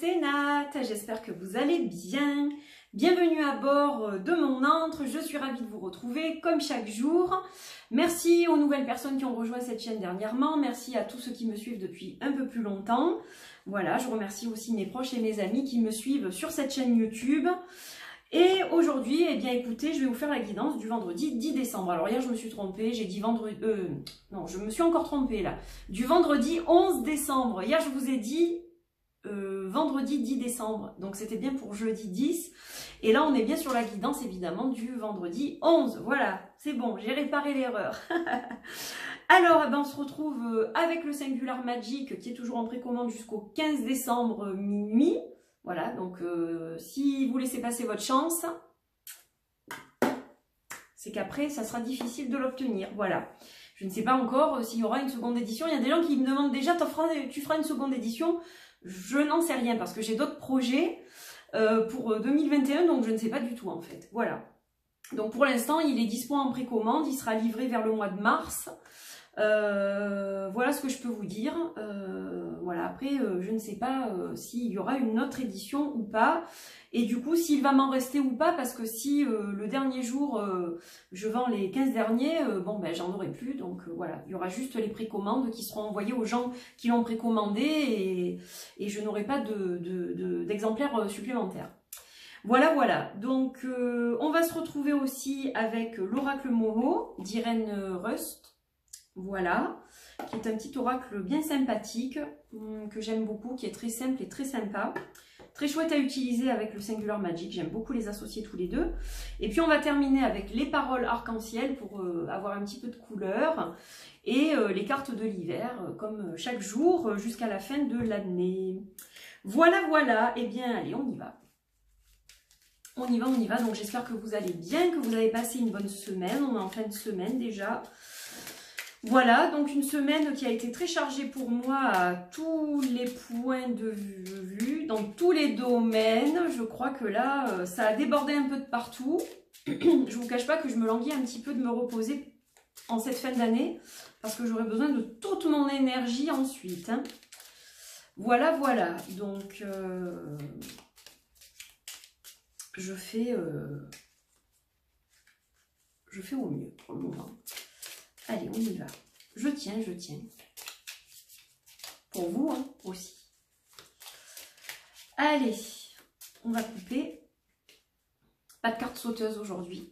c'est Nat, j'espère que vous allez bien. Bienvenue à bord de mon antre, je suis ravie de vous retrouver comme chaque jour. Merci aux nouvelles personnes qui ont rejoint cette chaîne dernièrement, merci à tous ceux qui me suivent depuis un peu plus longtemps. Voilà, je remercie aussi mes proches et mes amis qui me suivent sur cette chaîne YouTube. Et aujourd'hui, eh bien écoutez, je vais vous faire la guidance du vendredi 10 décembre. Alors hier, je me suis trompée, j'ai dit vendredi... non, je me suis encore trompée là. Du vendredi 11 décembre. Hier, je vous ai dit vendredi 10 décembre. Donc c'était bien pour jeudi 10. Et là, on est bien sur la guidance, évidemment, du vendredi 11. Voilà, c'est bon, j'ai réparé l'erreur. Alors, eh ben, on se retrouve avec le Singular Magic qui est toujours en précommande jusqu'au 15 décembre minuit. Voilà, donc si vous laissez passer votre chance, c'est qu'après, ça sera difficile de l'obtenir. Voilà. Je ne sais pas encore s'il y aura une seconde édition. Il y a des gens qui me demandent déjà, tu feras une seconde édition. Je n'en sais rien parce que j'ai d'autres projets pour 2021, donc je ne sais pas du tout en fait. Voilà. Donc pour l'instant, il est dispo en précommande. Il sera livré vers le mois de mars. Voilà ce que je peux vous dire. Voilà, après je ne sais pas s'il y aura une autre édition ou pas, et du coup s'il va m'en rester ou pas, parce que si le dernier jour je vends les 15 derniers, bon ben j'en aurai plus, donc voilà, il y aura juste les précommandes qui seront envoyées aux gens qui l'ont précommandé, et je n'aurai pas d'exemplaires supplémentaires. Voilà, voilà, donc on va se retrouver aussi avec l'oracle Moho d'Irène Rust. Voilà, qui est un petit oracle bien sympathique, que j'aime beaucoup, qui est très simple et très sympa. Très chouette à utiliser avec le Singular Magic, j'aime beaucoup les associer tous les deux. Et puis on va terminer avec les paroles arc-en-ciel pour avoir un petit peu de couleur. Et les cartes de l'hiver, comme chaque jour, jusqu'à la fin de l'année. Voilà, voilà, et bien allez, on y va. On y va, on y va. Donc j'espère que vous allez bien, que vous avez passé une bonne semaine. On est en fin de semaine déjà. Voilà, donc une semaine qui a été très chargée pour moi à tous les points de vue, dans tous les domaines. Je crois que là, ça a débordé un peu de partout. Je vous cache pas que je me languis un petit peu de me reposer en cette fin d'année, parce que j'aurai besoin de toute mon énergie ensuite. Hein. Voilà, voilà, donc je fais au mieux pour le moment. Allez, on y va. Je tiens, je tiens. Pour vous, hein, aussi. Allez, on va couper. Pas de carte sauteuse aujourd'hui.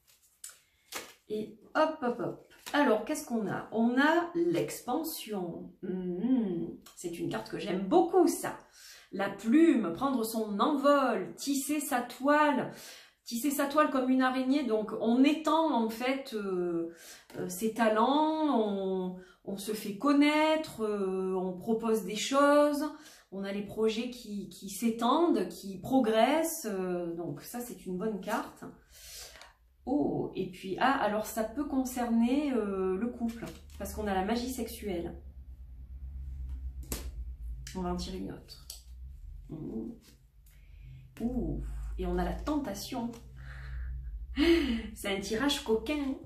Et hop, hop, hop. Alors, qu'est-ce qu'on a? On a l'expansion. C'est une carte que j'aime beaucoup, ça. La plume, prendre son envol, tisser sa toile. Tisser sa toile comme une araignée, donc on étend en fait ses talents, on se fait connaître, on propose des choses, on a les projets qui s'étendent, qui progressent, donc ça c'est une bonne carte. Oh, et puis, ah, alors ça peut concerner le couple, parce qu'on a la magie sexuelle. On va en tirer une autre. Ouh. Et on a la tentation. C'est un tirage coquin.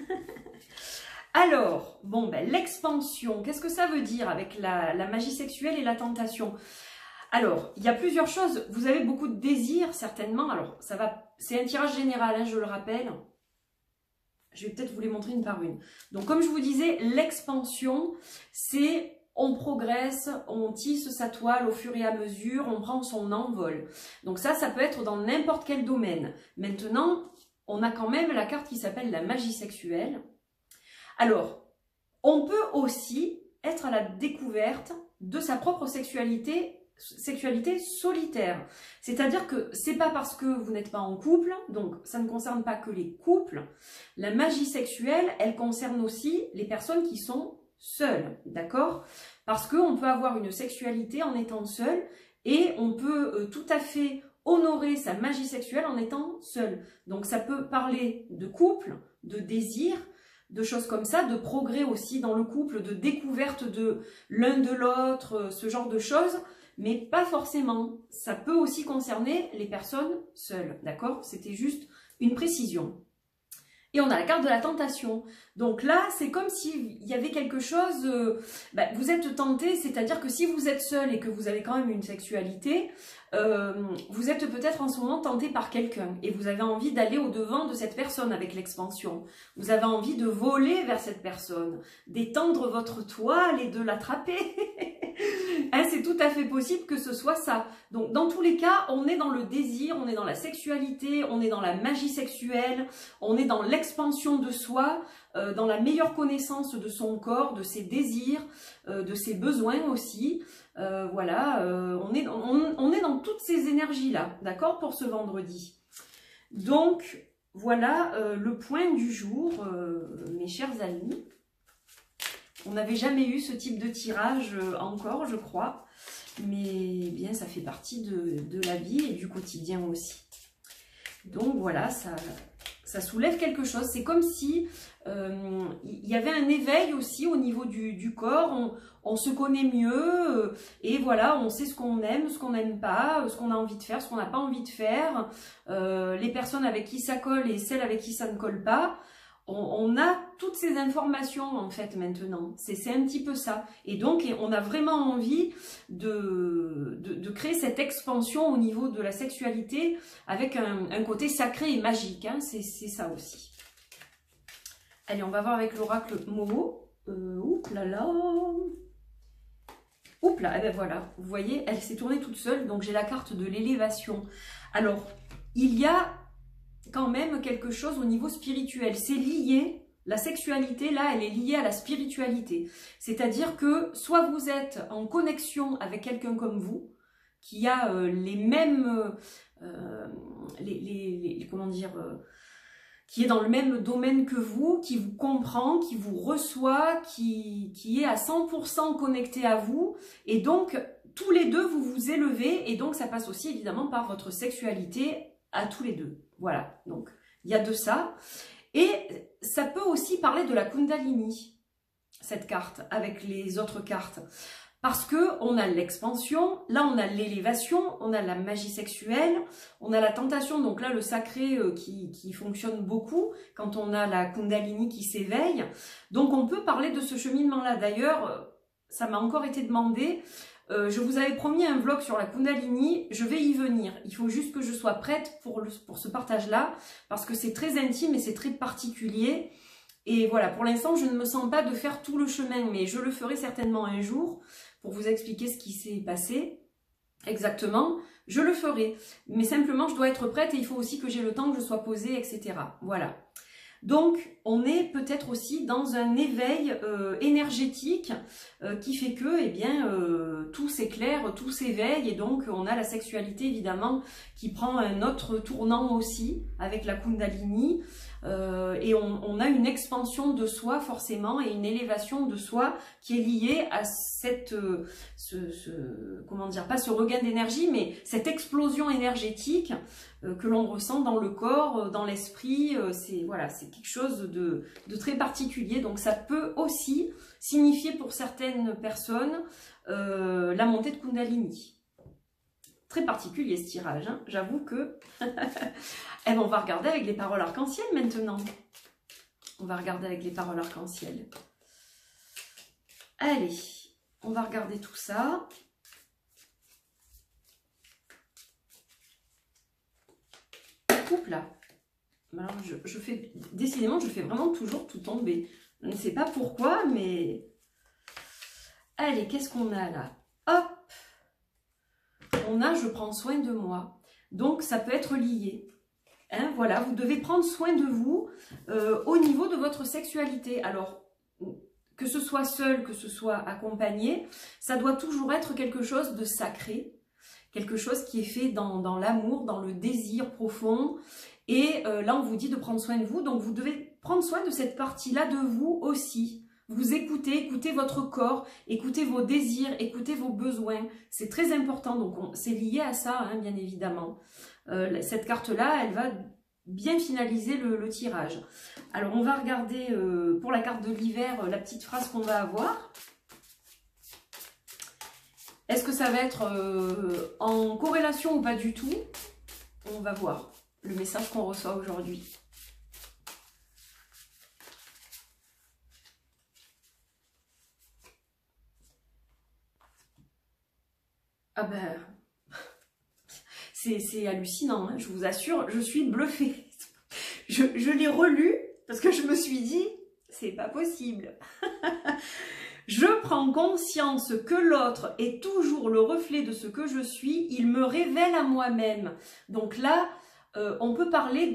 Alors, bon, ben, l'expansion, qu'est-ce que ça veut dire avec la magie sexuelle et la tentation? Alors, il y a plusieurs choses. Vous avez beaucoup de désirs, certainement. Alors, ça va. C'est un tirage général, hein, je le rappelle. Je vais peut-être vous les montrer une par une. Donc, comme je vous disais, l'expansion, c'est... On progresse, on tisse sa toile au fur et à mesure, on prend son envol. Donc ça peut être dans n'importe quel domaine. Maintenant, on a quand même la carte qui s'appelle la magie sexuelle. Alors, on peut aussi être à la découverte de sa propre sexualité solitaire. C'est-à-dire que c'est pas parce que vous n'êtes pas en couple, donc ça ne concerne pas que les couples. La magie sexuelle, elle concerne aussi les personnes qui sont seul, d'accord? Parce qu'on peut avoir une sexualité en étant seul, et on peut tout à fait honorer sa magie sexuelle en étant seul. Donc ça peut parler de couple, de désir, de choses comme ça, de progrès aussi dans le couple, de découverte de l'un de l'autre, ce genre de choses, mais pas forcément. Ça peut aussi concerner les personnes seules, d'accord? C'était juste une précision. Et on a la carte de la tentation. Donc là, c'est comme s'il y avait quelque chose, vous êtes tenté, c'est-à-dire que si vous êtes seul et que vous avez quand même une sexualité, vous êtes peut-être en ce moment tenté par quelqu'un et vous avez envie d'aller au-devant de cette personne avec l'expansion. Vous avez envie de voler vers cette personne, d'étendre votre toile et de l'attraper. Hein, c'est tout à fait possible que ce soit ça. Donc dans tous les cas, on est dans le désir, on est dans la sexualité, on est dans la magie sexuelle, on est dans l'expansion de soi, dans la meilleure connaissance de son corps, de ses désirs, de ses besoins aussi. Voilà, on est dans toutes ces énergies-là, d'accord, pour ce vendredi. Donc, voilà le point du jour, mes chers amis. On n'avait jamais eu ce type de tirage encore, je crois. Mais bien, ça fait partie de la vie et du quotidien aussi. Donc voilà, ça soulève quelque chose. C'est comme si il y avait un éveil aussi au niveau du corps. On se connaît mieux et voilà, on sait ce qu'on aime, ce qu'on n'aime pas, ce qu'on a envie de faire, ce qu'on n'a pas envie de faire. Les personnes avec qui ça colle et celles avec qui ça ne colle pas. On a toutes ces informations en fait maintenant, c'est un petit peu ça. Et donc on a vraiment envie de créer cette expansion au niveau de la sexualité avec un côté sacré et magique, hein. C'est ça aussi. Allez, on va voir avec l'oracle Momo. Oups là là. Oups là, et ben voilà, vous voyez, elle s'est tournée toute seule, donc j'ai la carte de l'élévation. Alors, il y a quand même quelque chose au niveau spirituel, c'est lié, la sexualité là elle est liée à la spiritualité, c'est-à-dire que soit vous êtes en connexion avec quelqu'un comme vous, qui a les mêmes, comment dire, qui est dans le même domaine que vous, qui vous comprend, qui vous reçoit, qui est à 100% connecté à vous, et donc tous les deux vous vous élevez, et donc ça passe aussi évidemment par votre sexualité à tous les deux. Voilà, donc il y a de ça. Et ça peut aussi parler de la Kundalini, cette carte, avec les autres cartes. Parce que on a l'expansion, là on a l'élévation, on a la magie sexuelle, on a la tentation, donc là le sacré qui fonctionne beaucoup, quand on a la Kundalini qui s'éveille. Donc on peut parler de ce cheminement-là. D'ailleurs, ça m'a encore été demandé. Je vous avais promis un vlog sur la Kundalini, je vais y venir. Il faut juste que je sois prête pour ce partage-là, parce que c'est très intime et c'est très particulier. Et voilà, pour l'instant, je ne me sens pas de faire tout le chemin, mais je le ferai certainement un jour pour vous expliquer ce qui s'est passé exactement. Je le ferai, mais simplement, je dois être prête et il faut aussi que j'ai le temps, que je sois posée, etc. Voilà. Donc, on est peut-être aussi dans un éveil énergétique qui fait que, eh bien, tout s'éclaire, tout s'éveille, et donc on a la sexualité évidemment qui prend un autre tournant aussi avec la Kundalini, et on a une expansion de soi forcément et une élévation de soi qui est liée à cette, comment dire, pas ce regain d'énergie, mais cette explosion énergétique que l'on ressent dans le corps, dans l'esprit. C'est voilà, c'est quelque chose de très particulier. Donc ça peut aussi signifier pour certaines personnes la montée de Kundalini. Très particulier ce tirage, hein. J'avoue que... Eh ben, on va regarder avec les paroles arc-en-ciel maintenant. On va regarder avec les paroles arc-en-ciel. Allez, on va regarder tout ça. Oups là. Alors, je fais... Décidément, je fais vraiment toujours tout tomber. Je ne sais pas pourquoi, mais... Allez, qu'est-ce qu'on a là? Hop! On a « je prends soin de moi ». Donc, ça peut être lié. Hein, voilà, vous devez prendre soin de vous au niveau de votre sexualité. Alors, que ce soit seul, que ce soit accompagné, ça doit toujours être quelque chose de sacré, quelque chose qui est fait dans l'amour, dans le désir profond. Et là, on vous dit de prendre soin de vous, donc vous devez prendre soin de cette partie-là de vous aussi. Vous écoutez, écoutez votre corps, écoutez vos désirs, écoutez vos besoins. C'est très important, donc c'est lié à ça, hein, bien évidemment. Cette carte-là, elle va bien finaliser le tirage. Alors, on va regarder pour la carte de l'hiver, la petite phrase qu'on va avoir. Est-ce que ça va être en corrélation ou pas du tout? On va voir le message qu'on reçoit aujourd'hui. Ah ben, c'est hallucinant, hein, je vous assure, je suis bluffée. Je l'ai relu parce que je me suis dit, c'est pas possible. Je prends conscience que l'autre est toujours le reflet de ce que je suis, il me révèle à moi-même. Donc là, on peut parler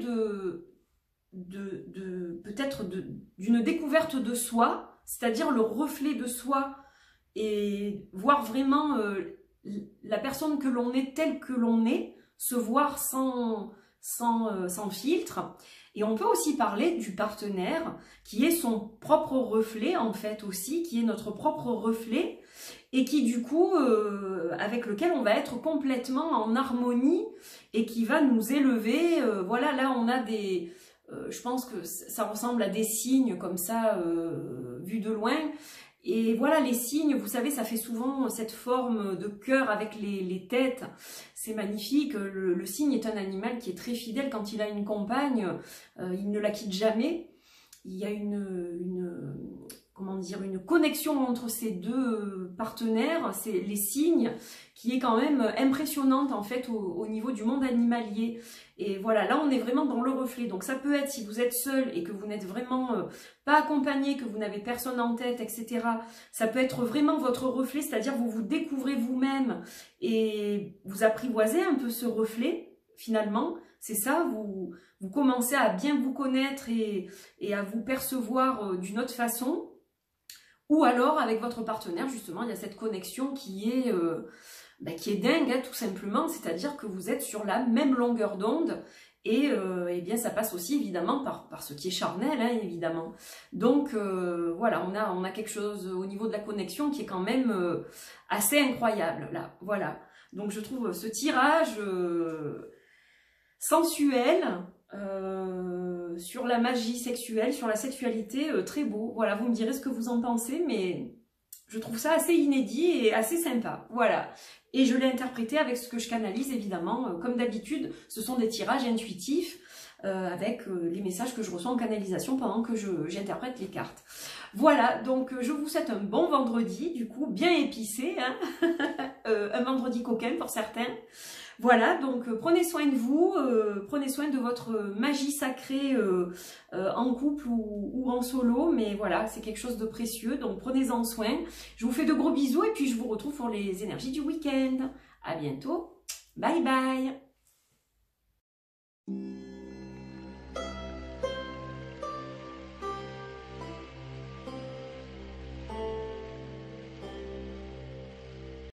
peut-être d'une découverte de soi, c'est-à-dire le reflet de soi, et voir vraiment la personne que l'on est telle que l'on est, se voir sans filtre. Et on peut aussi parler du partenaire qui est son propre reflet en fait aussi, qui est notre propre reflet et qui du coup, avec lequel on va être complètement en harmonie et qui va nous élever. Voilà, là on a des... je pense que ça ressemble à des signes comme ça, vus de loin. Et voilà, les signes, vous savez, ça fait souvent cette forme de cœur avec les têtes. C'est magnifique. Le cygne est un animal qui est très fidèle. Quand il a une compagne, il ne la quitte jamais. Il y a comment dire, une connexion entre ces deux partenaires, c'est les cygnes, qui est quand même impressionnante en fait au niveau du monde animalier. Et voilà, là on est vraiment dans le reflet. Donc ça peut être, si vous êtes seul et que vous n'êtes vraiment pas accompagné, que vous n'avez personne en tête, etc. Ça peut être vraiment votre reflet, c'est-à-dire vous vous découvrez vous-même et vous apprivoisez un peu ce reflet finalement. C'est ça, vous commencez à bien vous connaître et à vous percevoir d'une autre façon. Ou alors, avec votre partenaire, justement, il y a cette connexion qui est dingue, hein, tout simplement. C'est-à-dire que vous êtes sur la même longueur d'onde. Et eh bien, ça passe aussi, évidemment, par ce qui est charnel, hein, évidemment. Donc, voilà, on a quelque chose au niveau de la connexion qui est quand même assez incroyable, là. Voilà. Donc, je trouve ce tirage sensuel, sur la magie sexuelle, sur la sexualité, très beau. Voilà, vous me direz ce que vous en pensez, mais je trouve ça assez inédit et assez sympa. Voilà. Et je l'ai interprété avec ce que je canalise, évidemment. Comme d'habitude, ce sont des tirages intuitifs avec les messages que je reçois en canalisation pendant que j'interprète les cartes. Voilà, donc je vous souhaite un bon vendredi, du coup, bien épicé, hein. Un vendredi coquin pour certains. Voilà, donc prenez soin de vous, prenez soin de votre magie sacrée en couple ou en solo, mais voilà, c'est quelque chose de précieux, donc prenez-en soin. Je vous fais de gros bisous et puis je vous retrouve pour les énergies du week-end. À bientôt, bye bye.